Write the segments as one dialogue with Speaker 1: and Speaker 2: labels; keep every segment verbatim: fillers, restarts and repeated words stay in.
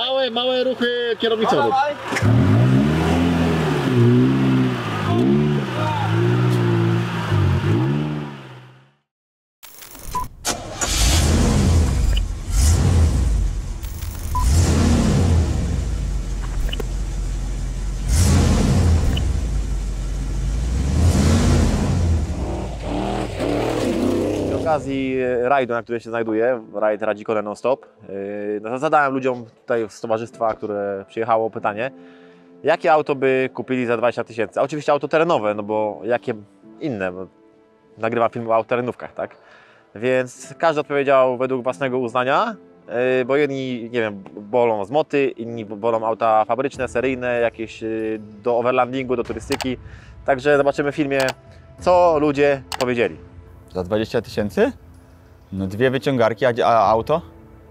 Speaker 1: Małe, małe ruchy kierownicowe.
Speaker 2: Z okazji rajdu, na którym się znajduję, rajd Radzikone non-stop, yy, zadałem ludziom tutaj z towarzystwa, które przyjechało, pytanie, jakie auto by kupili za dwadzieścia tysięcy? A oczywiście auto terenowe, no bo jakie inne? Bo nagrywam film o autoterenówkach, tak? Więc każdy odpowiedział według własnego uznania, yy, bo jedni, nie wiem, bolą z moty, inni bolą auta fabryczne, seryjne, jakieś yy, do overlandingu, do turystyki. Także zobaczymy w filmie, co ludzie powiedzieli.
Speaker 3: Za dwadzieścia tysięcy? No dwie wyciągarki, a, a auto?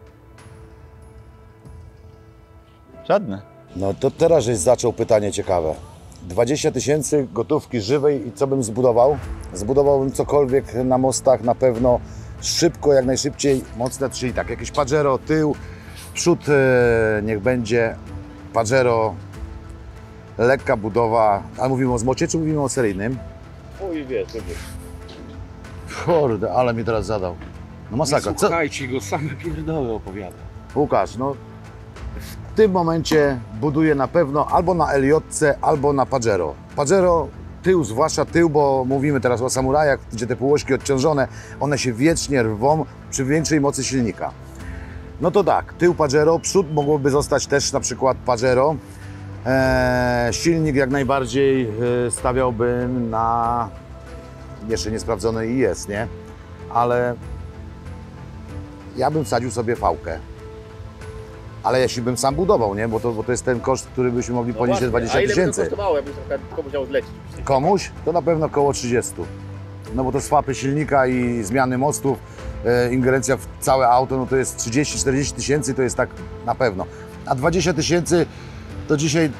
Speaker 3: Żadne.
Speaker 4: No to teraz żeś zaczął pytanie ciekawe. dwadzieścia tysięcy gotówki żywej i co bym zbudował? Zbudowałbym cokolwiek na mostach na pewno szybko, jak najszybciej, mocne, czyli tak, jakieś Pajero, tył, przód e, niech będzie Pajero, lekka budowa, ale mówimy o zmocie czy mówimy o seryjnym?
Speaker 1: Oj, wiesz, wiesz.
Speaker 4: Kurde, ale mi teraz zadał. No masakra. Co?
Speaker 1: Słuchajcie go, same pierdoły opowiada.
Speaker 4: Łukasz, no w tym momencie buduję na pewno albo na Eliotce, albo na Pajero. Pajero, tył, zwłaszcza tył, bo mówimy teraz o samurajach, gdzie te półośki odciążone, one się wiecznie rwą przy większej mocy silnika. No to tak, tył Pajero, przód mogłoby zostać też na przykład Pajero. Eee, silnik jak najbardziej e, stawiałbym na... Jeszcze niesprawdzony i jest, nie? Ale ja bym wsadził sobie fałkę. Ale jeśli bym sam budował, nie? Bo to, bo to jest ten koszt, który byśmy mogli ponieść dwadzieścia tysięcy.
Speaker 1: A ile by to kosztowało, jakbyś komuś miał zlecić?
Speaker 4: Komuś? To na pewno około trzydzieści. No bo to swapy silnika i zmiany mostów, e, ingerencja w całe auto, no to jest trzydzieści czterdzieści tysięcy, to jest tak na pewno. A dwadzieścia tysięcy to dzisiaj...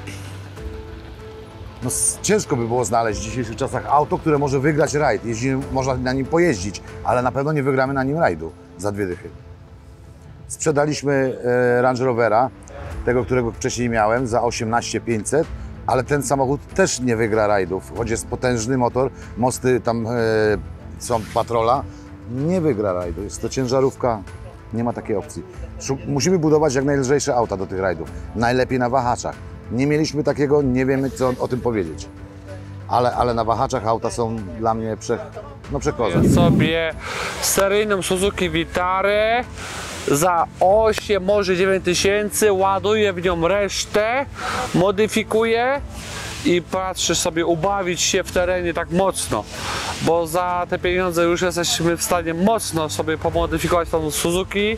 Speaker 4: No, ciężko by było znaleźć w dzisiejszych czasach auto, które może wygrać rajd, jeśli można na nim pojeździć, ale na pewno nie wygramy na nim rajdu za dwie dychy. Sprzedaliśmy e, Range Rovera, tego, którego wcześniej miałem, za osiemnaście tysięcy pięćset, ale ten samochód też nie wygra rajdów, choć jest potężny motor, mosty tam e, są patrola, nie wygra rajdu, jest to ciężarówka, nie ma takiej opcji. Musimy budować jak najlżejsze auta do tych rajdów, najlepiej na wahaczach. Nie mieliśmy takiego, nie wiemy co o tym powiedzieć. Ale, ale na wahaczach auta są dla mnie prze, no przekozak.
Speaker 5: Sobie seryjną Suzuki Vitarę za osiem, może dziewięć tysięcy, ładuję w nią resztę, modyfikuję i patrzę sobie ubawić się w terenie tak mocno, bo za te pieniądze już jesteśmy w stanie mocno sobie pomodyfikować tą Suzuki,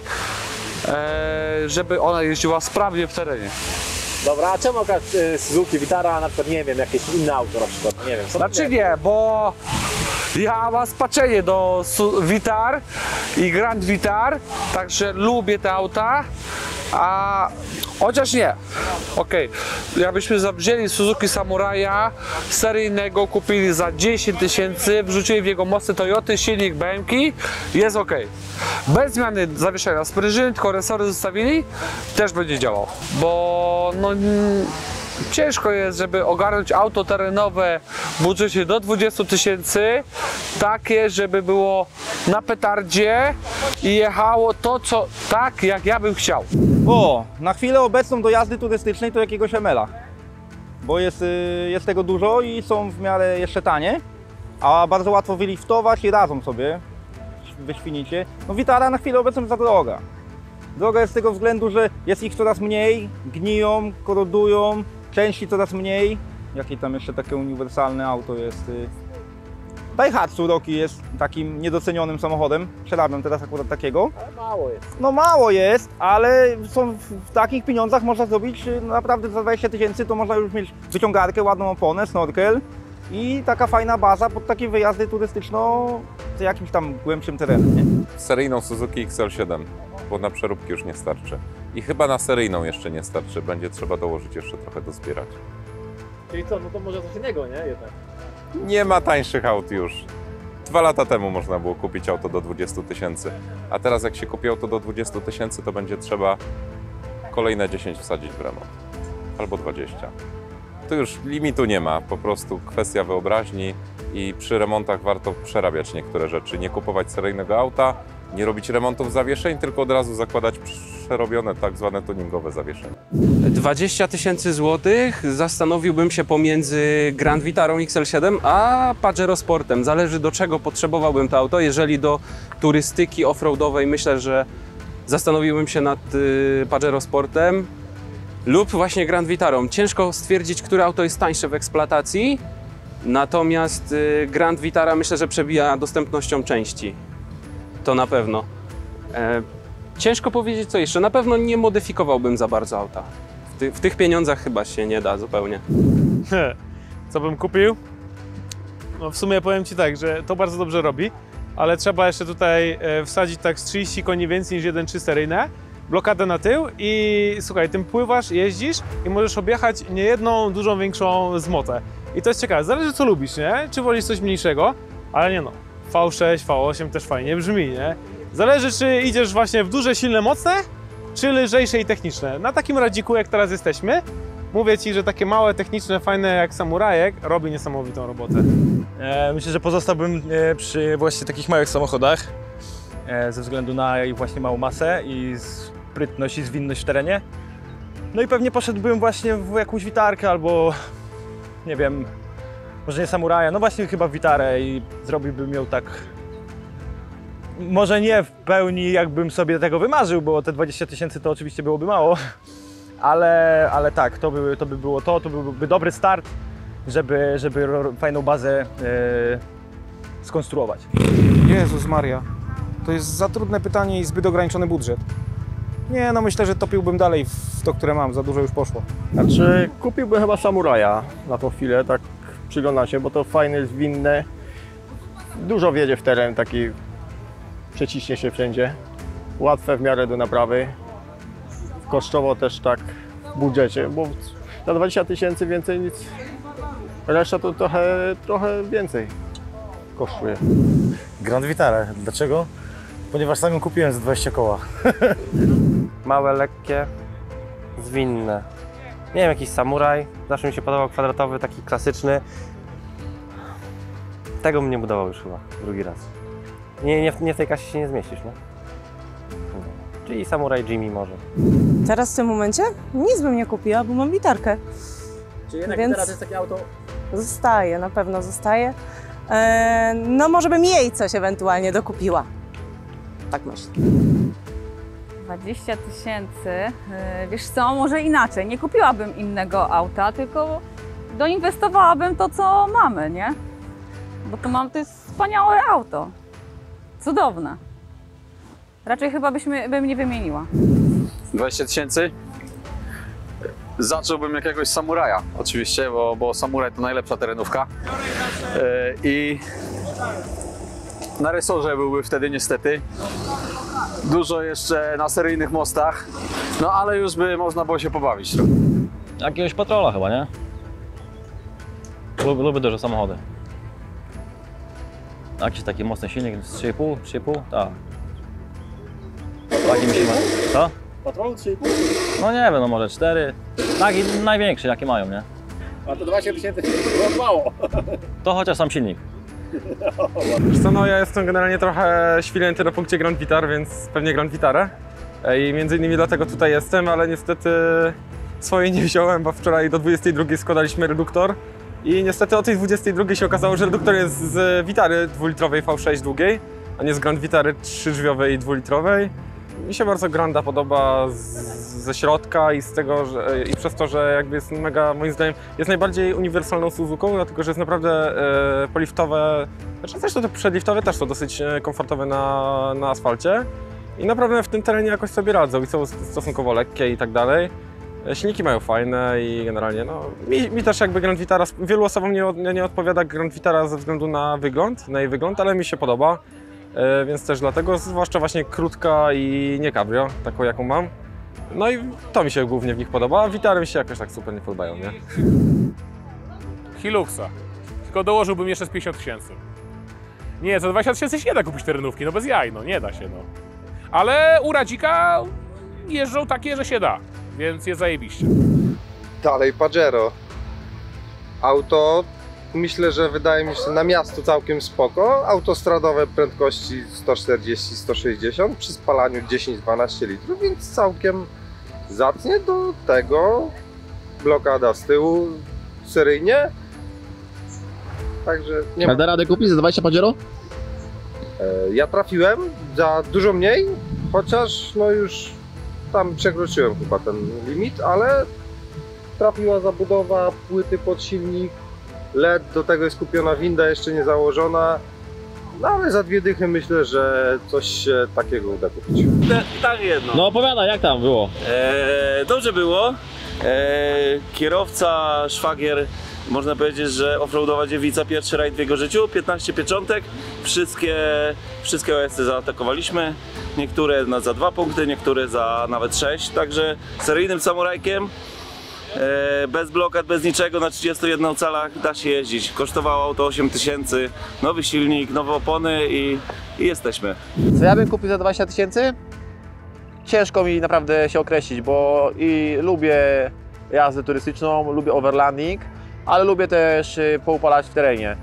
Speaker 5: żeby ona jeździła sprawnie w terenie.
Speaker 2: Dobra, a czemu akurat y, Suzuki Vitara, a na przykład, nie wiem, jakieś inne auto na przykład, nie wiem.
Speaker 5: Znaczy nie, bo ja mam spaczenie do Vitar i Grand Vitar, także lubię te auta, a chociaż nie, okej, okay. Jakbyśmy wzięli Suzuki Samuraja seryjnego, kupili za dziesięć tysięcy, wrzucili w jego mocne Toyoty, silnik B M K, jest ok. Bez zmiany zawieszenia sprężyny, tylko resory zostawili, też będzie działał, bo no, ciężko jest, żeby ogarnąć auto terenowe w budżecie do dwudziestu tysięcy, takie, żeby było na petardzie i jechało to, co tak, jak ja bym chciał.
Speaker 3: O, na chwilę obecną do jazdy turystycznej to jakiegoś Emela, bo jest, jest tego dużo i są w miarę jeszcze tanie, a bardzo łatwo wyliftować i radzą sobie wyświnicie. No Vitara na chwilę obecną za droga. Droga jest z tego względu, że jest ich coraz mniej, gniją, korodują, części coraz mniej. Jakie tam jeszcze takie uniwersalne auto jest? Daihatsu Roki jest takim niedocenionym samochodem. Przerabiam teraz akurat takiego.
Speaker 2: Ale mało jest.
Speaker 3: No mało jest, ale są w takich pieniądzach można zrobić naprawdę za dwadzieścia tysięcy, to można już mieć wyciągarkę, ładną oponę, snorkel i taka fajna baza pod takie wyjazdy turystyczno z jakimś tam głębszym terenem, nie?
Speaker 6: Seryjną Suzuki X L siedem, bo na przeróbki już nie starczy. I chyba na seryjną jeszcze nie starczy, będzie trzeba dołożyć jeszcze trochę do zbierać.
Speaker 2: Czyli co, no to może coś innego, nie? Jednak.
Speaker 6: Nie ma tańszych aut już. Dwa lata temu można było kupić auto do dwudziestu tysięcy, a teraz jak się kupi auto do dwudziestu tysięcy, to będzie trzeba kolejne dziesięć wsadzić w remont. Albo dwadzieścia. To już limitu nie ma, po prostu kwestia wyobraźni i przy remontach warto przerabiać niektóre rzeczy. Nie kupować seryjnego auta, nie robić remontów zawieszeń, tylko od razu zakładać przerobione tak zwane tuningowe zawieszenia.
Speaker 7: dwadzieścia tysięcy złotych zastanowiłbym się pomiędzy Grand Vitarą X L siedem a Pajero Sportem. Zależy, do czego potrzebowałbym to auto. Jeżeli do turystyki offroadowej, myślę, że zastanowiłbym się nad y, Pajero Sportem lub właśnie Grand Vitarą. Ciężko stwierdzić, które auto jest tańsze w eksploatacji, natomiast y, Grand Vitara myślę, że przebija dostępnością części. To na pewno. E, ciężko powiedzieć co jeszcze. Na pewno nie modyfikowałbym za bardzo auta. W, ty, w tych pieniądzach chyba się nie da zupełnie.
Speaker 8: Co bym kupił? No w sumie powiem Ci tak, że to bardzo dobrze robi, ale trzeba jeszcze tutaj wsadzić tak z trzydzieści koni więcej niż jeden trzy seryjne, blokadę na tył i słuchaj, tym pływasz, jeździsz i możesz objechać niejedną dużą większą zmotę. I to jest ciekawe, zależy co lubisz, nie? Czy wolisz coś mniejszego, ale nie no, V sześć, V osiem też fajnie brzmi, nie? Zależy, czy idziesz właśnie w duże, silne, mocne, czy lżejsze i techniczne. Na takim radziku, jak teraz jesteśmy, mówię Ci, że takie małe, techniczne, fajne jak samurajek robi niesamowitą robotę.
Speaker 9: E, myślę, że pozostałbym e, przy właśnie takich małych samochodach e, ze względu na ich właśnie małą masę i sprytność i zwinność w terenie. No i pewnie poszedłbym właśnie w jakąś witarkę albo, nie wiem, może nie samuraja, no właśnie chyba w witarę i zrobiłbym ją tak, może nie w pełni jakbym sobie tego wymarzył, bo te dwadzieścia tysięcy to oczywiście byłoby mało, ale, ale tak, to by, to by było to, to byłby dobry start, żeby, żeby fajną bazę e, skonstruować.
Speaker 3: Jezus Maria, to jest za trudne pytanie i zbyt ograniczony budżet. Nie, no myślę, że topiłbym dalej w to, które mam, za dużo już poszło.
Speaker 1: Znaczy, kupiłbym chyba samuraja na tą chwilę, tak przyglądam się, bo to fajne, zwinne. Dużo wiedzie w teren, taki przeciśnie się wszędzie. Łatwe w miarę do naprawy. Kosztowo też tak w budżecie, bo za dwadzieścia tysięcy więcej nic. Reszta to trochę, trochę więcej kosztuje.
Speaker 10: Grand Vitara. Dlaczego? Ponieważ sam ją kupiłem za dwadzieścia koła.
Speaker 11: Małe, lekkie, zwinne. Nie wiem, jakiś samuraj. Zawsze mi się podobał kwadratowy, taki klasyczny. Tego bym nie budował już chyba drugi raz. Nie, nie, w, nie w tej kasie się nie zmieścisz, nie? Czyli samuraj Jimmy może.
Speaker 12: Teraz w tym momencie nic bym nie kupiła, bo mam witarkę.
Speaker 2: Czy jednak
Speaker 12: Więc
Speaker 2: teraz jest takie auto?
Speaker 12: Zostaje, na pewno zostaje. Eee, no może bym jej coś ewentualnie dokupiła. Tak myślę.
Speaker 13: dwadzieścia tysięcy, wiesz co, może inaczej, nie kupiłabym innego auta, tylko doinwestowałabym to, co mamy, nie? Bo to mam, to jest wspaniałe auto, cudowne. Raczej chyba byśmy, bym nie wymieniła.
Speaker 14: dwadzieścia tysięcy? Zacząłbym jakiegoś samuraja, oczywiście, bo, bo samuraj to najlepsza terenówka. Yy, I na resorze byłby wtedy niestety. Dużo jeszcze na seryjnych mostach, no ale już by można było się pobawić trochę.
Speaker 9: Jakiegoś patrola chyba, nie? Lubię, lubię duże samochody. Jakiś taki mocny silnik, z trzy i pół, trzy i pół, tak. Taki mi się ma... Co?
Speaker 1: Patrol trzy i pół?
Speaker 9: No nie wiem, no może cztery. Taki największy jakie mają, nie?
Speaker 1: A to dwadzieścia tysięcy to mało.
Speaker 9: To chociaż sam silnik.
Speaker 8: Wiesz co, no ja jestem generalnie trochę świrnięty na punkcie Grand Vitar, więc pewnie Grand Vitarę. I między innymi dlatego tutaj jestem, ale niestety swojej nie wziąłem, bo wczoraj do dwudziestej drugiej składaliśmy reduktor. I niestety o tej dwudziestej drugiej się okazało, że reduktor jest z Vitary dwulitrowej V sześć długiej, a nie z Grand Vitary trzydrzwiowej i dwulitrowej. Mi się bardzo Granda podoba z, ze środka i z tego, że, i przez to, że jakby jest mega, moim zdaniem, jest najbardziej uniwersalną Suzuką, dlatego że jest naprawdę e, poliftowe, znaczy zresztą te przedliftowe też są dosyć komfortowe na, na asfalcie i naprawdę w tym terenie jakoś sobie radzą i są stosunkowo lekkie i tak dalej. Silniki mają fajne i generalnie, no, mi, mi też jakby Grand Vitara, wielu osobom nie, nie odpowiada Grand Vitara ze względu na wygląd, na jej wygląd, ale mi się podoba. E, więc też dlatego, zwłaszcza właśnie krótka i nie cabrio, taką jaką mam. No i to mi się głównie w nich podoba, a Vitary mi się jakoś tak super nie podobają, nie?
Speaker 15: Hiluxa, tylko dołożyłbym jeszcze z pięćdziesiąt tysięcy. Nie, za dwadzieścia tysięcy się nie da kupić terenówki, no bez jaj, no nie da się, no. Ale u Radzika jeżdżą takie, że się da. więc jest zajebiście.
Speaker 16: Dalej Pajero. Auto, myślę, że wydaje mi się na miasto całkiem spoko. Autostradowe prędkości sto czterdzieści sto sześćdziesiąt przy spalaniu dziesięć dwanaście litrów, więc całkiem zacnie. Do tego blokada z tyłu seryjnie. Także nie ma.
Speaker 2: Da radę kupić za dwadzieścia Pajero?
Speaker 16: E, Ja trafiłem za dużo mniej, chociaż no już tam przekroczyłem chyba ten limit, ale trafiła zabudowa, płyty pod silnik, L E D, do tego jest kupiona winda jeszcze nie założona. No ale za dwie dychy myślę, że coś się takiego uda kupić.
Speaker 17: Tak jedno.
Speaker 2: No opowiadaj, jak tam było?
Speaker 17: E, dobrze było. E, kierowca, szwagier, można powiedzieć, że offroadowa dziewica, pierwszy rajd w jego życiu, piętnaście pieczątek, wszystkie, wszystkie O S-y zaatakowaliśmy, niektóre na, za dwa punkty, niektóre za nawet sześć, także seryjnym samurajkiem, e, bez blokad, bez niczego, na trzydziestu jednych calach da się jeździć. Kosztowało auto osiem tysięcy, nowy silnik, nowe opony i, i jesteśmy.
Speaker 2: Co ja bym kupił za dwadzieścia tysięcy? Ciężko mi naprawdę się określić, bo i lubię jazdę turystyczną, lubię overlanding, ale lubię też poupalać w terenie.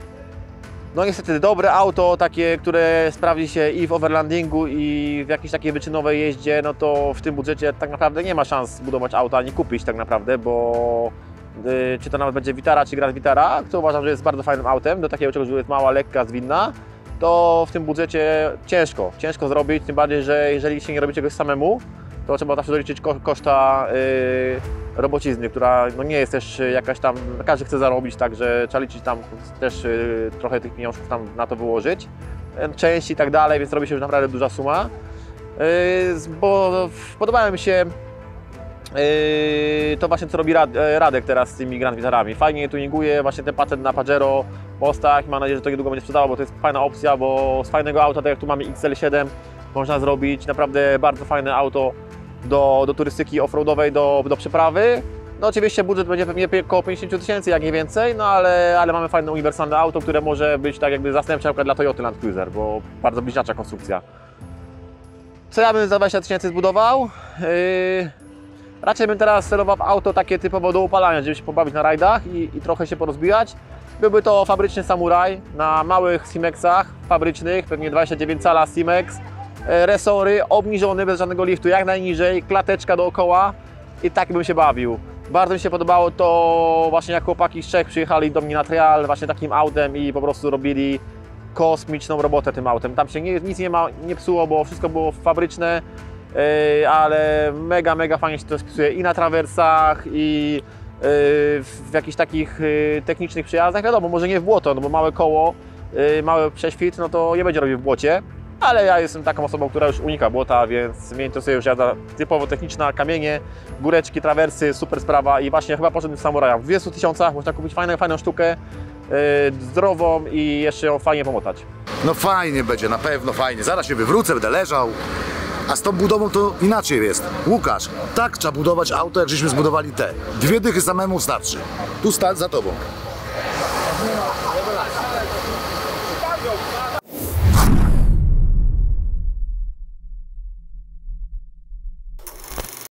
Speaker 2: No niestety dobre auto, takie, które sprawdzi się i w overlandingu, i w jakiejś takiej wyczynowej jeździe, no to w tym budżecie tak naprawdę nie ma szans zbudować auta, nie kupić tak naprawdę, bo yy, czy to nawet będzie Vitara, czy Grand Vitara, to uważam, że jest bardzo fajnym autem, do takiego czegoś, że jest mała, lekka, zwinna, to w tym budżecie ciężko, ciężko zrobić, tym bardziej, że jeżeli się nie robi czegoś samemu, to trzeba zawsze doliczyć ko koszta yy, robocizny, która no nie jest też jakaś tam, każdy chce zarobić, także trzeba liczyć tam też yy, trochę tych pieniążków tam na to wyłożyć, yy, części i tak dalej, więc robi się już naprawdę duża suma, yy, bo podobało mi się yy, to właśnie co robi Rad Radek teraz z tymi Grand Vitarami, fajnie je tuninguje, właśnie ten patent na Pajero mostach, mam nadzieję, że to niedługo będzie sprzedało, bo to jest fajna opcja, bo z fajnego auta, tak jak tu mamy X L siedem, można zrobić naprawdę bardzo fajne auto do, do turystyki offroadowej, do, do przeprawy. No oczywiście budżet będzie pewnie około pięćdziesiąt tysięcy, jak nie więcej, no ale, ale mamy fajne uniwersalne auto, które może być tak jakby zastępcze na przykład dla Toyoty Land Cruiser, bo bardzo bliźniacza konstrukcja. Co ja bym za dwadzieścia tysięcy zbudował? Yy, raczej bym teraz celował w auto takie typowo do upalania, żeby się pobawić na rajdach i, i trochę się porozbijać. Byłby to fabryczny Samurai na małych Simexach fabrycznych, pewnie dwadzieścia dziewięć cala Simex. Resory, obniżony, bez żadnego liftu, jak najniżej, klateczka dookoła i tak bym się bawił. Bardzo mi się podobało to właśnie jak chłopaki z Czech przyjechali do mnie na trial właśnie takim autem i po prostu robili kosmiczną robotę tym autem. Tam się nie, nic nie, ma, nie psuło, bo wszystko było fabryczne, yy, ale mega, mega fajnie się to spisuje i na trawersach, i yy, w jakichś takich yy, technicznych przejazdach. Wiadomo, może nie w błoto, no bo małe koło, yy, mały prześwit, no to nie będzie robił w błocie. Ale ja jestem taką osobą, która już unika błota, więc mnie interesuje już jazda typowo techniczna, kamienie, góreczki, trawersy, super sprawa i właśnie chyba poszedłem w Samuraja. W dwudziestu tysiącach można kupić fajną, fajną sztukę, yy, zdrową i jeszcze ją fajnie pomotać.
Speaker 4: No fajnie będzie, na pewno fajnie. Zaraz się wywrócę, będę leżał. A z tą budową to inaczej jest. Łukasz, tak trzeba budować auto, jak żeśmy zbudowali te. Dwie dychy samemu starczy. Tu stać za tobą.